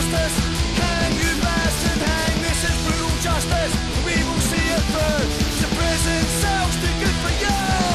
justice. Hang you bastard, hang. This is brutal justice. We will see it through. The prison cell's too good for you.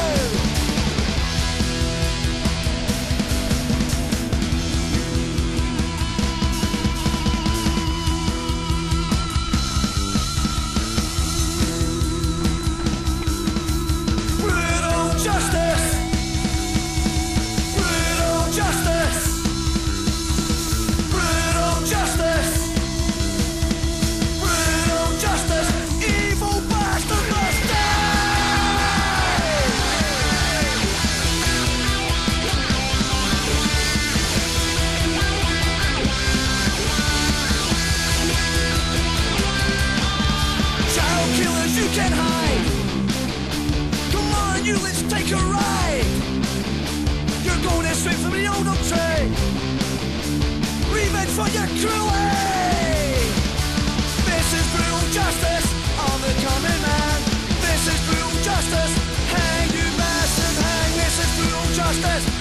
You can hide. Come on, you, let's take a ride. You're going straight from the old oak tree. Revenge for your cruelty. This is brutal justice. I'm the common man. This is brutal justice. Hang you bastard, hang. This is brutal justice.